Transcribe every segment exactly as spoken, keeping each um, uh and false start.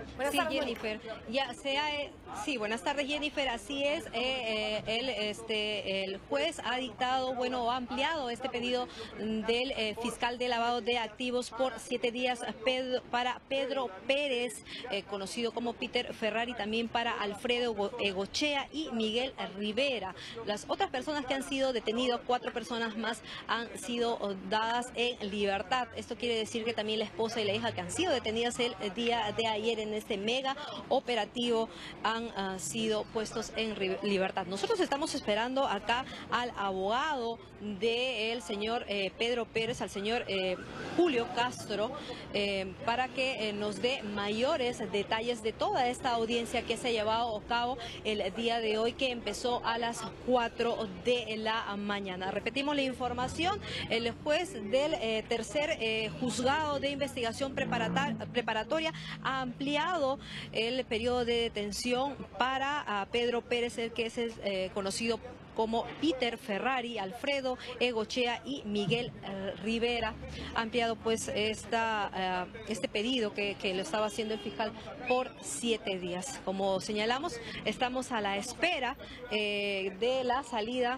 Buenas Sí, tardes, Jennifer. Ya sea, eh, sí, buenas tardes, Jennifer. Así es, eh, eh, el, este, el juez ha dictado, bueno, ha ampliado este pedido del eh, fiscal de lavado de activos por siete días Pedro, para Pedro Pérez, eh, conocido como Peter Ferrari, también para Alfredo Go- Egochea y Miguel Rivera. Las otras personas que han sido detenidas, cuatro personas más, han sido oh, dadas en libertad. Esto quiere decir que también la esposa y la hija que han sido detenidas el día de ayer en este mega operativo han uh, sido puestos en libertad. Nosotros estamos esperando acá al abogado del señor eh, Pedro Pérez, al señor eh, Julio Castro, eh, para que eh, nos dé mayores detalles de toda esta audiencia que se ha llevado a cabo el día de hoy, que empezó a las cuatro de la mañana. Repetimos la información: el juez del eh, tercer eh, juzgado de investigación preparatoria ha ampliado el periodo de detención para uh, Pedro Pérez, el que es eh, conocido como Peter Ferrari, Alfredo Egochea y Miguel uh, Rivera. Ha ampliado pues esta, uh, este pedido que, que lo estaba haciendo el fiscal por siete días. Como señalamos, estamos a la espera eh, de la salida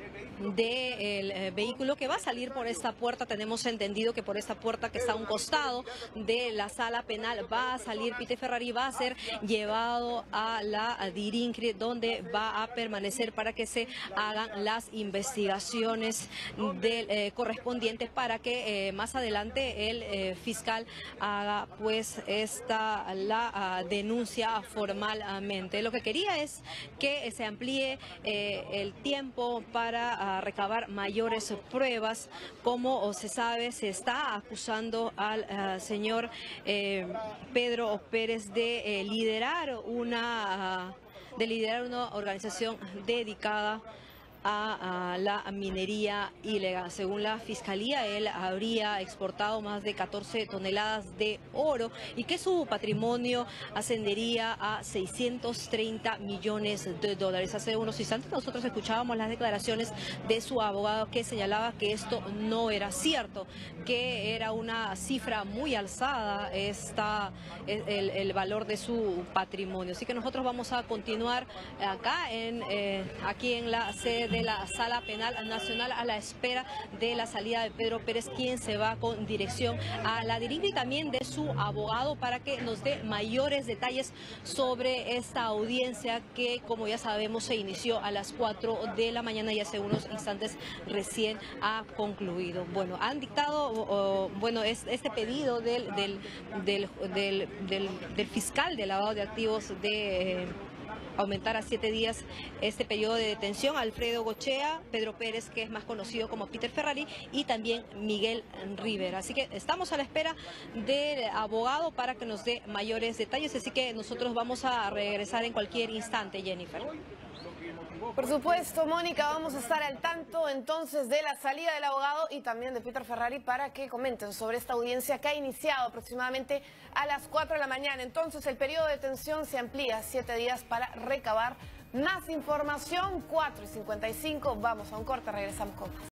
del eh, vehículo que va a salir por esta puerta. Tenemos entendido que por esta puerta que está a un costado de la sala penal va a salir Peter Ferrari, va a ser llevado a la Dirincre, donde va a permanecer para que se hagan las investigaciones del, eh, correspondientes, para que eh, más adelante el eh, fiscal haga pues esta la uh, denuncia formalmente. Lo que quería es que se amplíe eh, el tiempo para a recabar mayores pruebas. Como se sabe, se está acusando al uh, señor eh, Pedro Pérez de eh, liderar una uh, de liderar una organización dedicada a, a la minería ilegal. Según la fiscalía, él habría exportado más de catorce toneladas de oro y que su patrimonio ascendería a seiscientos treinta millones de dólares. Hace unos instantes nosotros escuchábamos las declaraciones de su abogado, que señalaba que esto no era cierto, que era una cifra muy alzada esta, el, el valor de su patrimonio. Así que nosotros vamos a continuar acá en eh, aquí en la sede de la Sala Penal Nacional a la espera de la salida de Pedro Pérez, quien se va con dirección a la Dirincre, y también de su abogado, para que nos dé mayores detalles sobre esta audiencia que, como ya sabemos, se inició a las cuatro de la mañana y hace unos instantes recién ha concluido. Bueno, han dictado oh, bueno es, este pedido del, del, del, del, del, del fiscal de lavado de activos de... Eh, aumentar a siete días este periodo de detención: Alfredo Gochea, Pedro Pérez, que es más conocido como Peter Ferrari, y también Miguel Rivera. Así que estamos a la espera del abogado para que nos dé mayores detalles, así que nosotros vamos a regresar en cualquier instante, Jennifer. Por supuesto, Mónica, vamos a estar al tanto entonces de la salida del abogado y también de Peter Ferrari, para que comenten sobre esta audiencia que ha iniciado aproximadamente a las cuatro de la mañana. Entonces el periodo de detención se amplía a siete días para recabar más información. cuatro y cincuenta y cinco, vamos a un corte, regresamos con más.